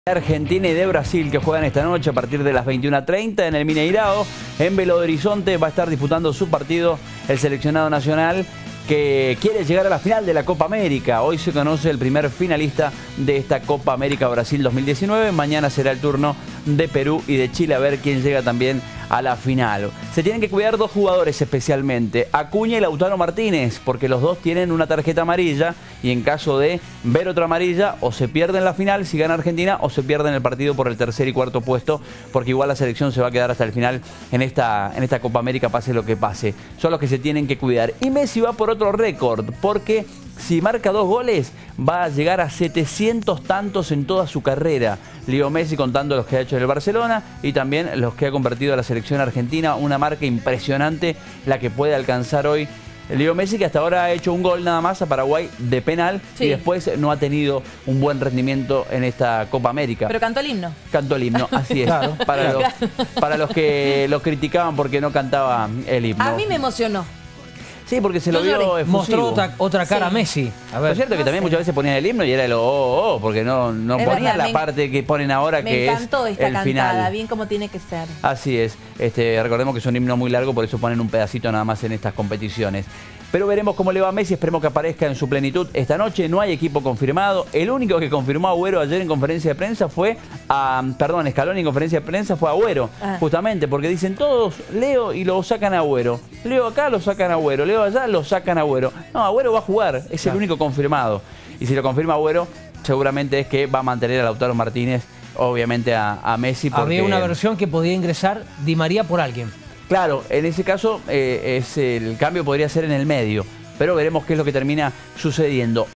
Argentina y de Brasil, que juegan esta noche a partir de las 21:30 en el Mineirao. En Belo Horizonte va a estar disputando su partido el seleccionado nacional, que quiere llegar a la final de la Copa América. Hoy se conoce el primer finalista de esta Copa América Brasil 2019. Mañana será el turno de Perú y de Chile, a ver quién llega también a la final. Se tienen que cuidar dos jugadores especialmente, Acuña y Lautaro Martínez, porque los dos tienen una tarjeta amarilla y en caso de ver otra amarilla, o se pierden la final si gana Argentina, o se pierden el partido por el tercer y cuarto puesto, porque igual la selección se va a quedar hasta el final en esta Copa América, pase lo que pase. Son los que se tienen que cuidar. Y Messi va por otro récord, porque si marca 2 goles, va a llegar a 700 tantos en toda su carrera. Leo Messi, contando los que ha hecho en el Barcelona y también los que ha convertido a la selección argentina. Una marca impresionante la que puede alcanzar hoy Leo Messi, que hasta ahora ha hecho un gol nada más a Paraguay de penal, sí, y después no ha tenido un buen rendimiento en esta Copa América. Pero cantó el himno. Cantó el himno, así es. Claro. Para los que lo criticaban porque no cantaba el himno. A mí me emocionó. Sí, porque se lo vio efusivo. Mostró otra cara a Messi. A ver. Es cierto que también muchas veces ponían el himno y era el porque no ponían la parte que ponen ahora, que es el final. Me encantó esta cantada, bien como tiene que ser. Así es. Recordemos que es un himno muy largo, por eso ponen un pedacito nada más en estas competiciones. Pero veremos cómo le va a Messi, esperemos que aparezca en su plenitud esta noche. No hay equipo confirmado. El único que confirmó a Agüero ayer en conferencia de prensa fue Scaloni en conferencia de prensa fue Agüero. Justamente porque dicen todos Leo y lo sacan a Agüero. Leo acá, lo sacan a Agüero. Leo allá, lo sacan a Agüero. No, Agüero va a jugar, es el único confirmado. Y si lo confirma Agüero, seguramente es que va a mantener a Lautaro Martínez, obviamente a Messi. Porque había una versión que podía ingresar Di María por alguien. Claro, en ese caso el cambio podría ser en el medio, pero veremos qué es lo que termina sucediendo.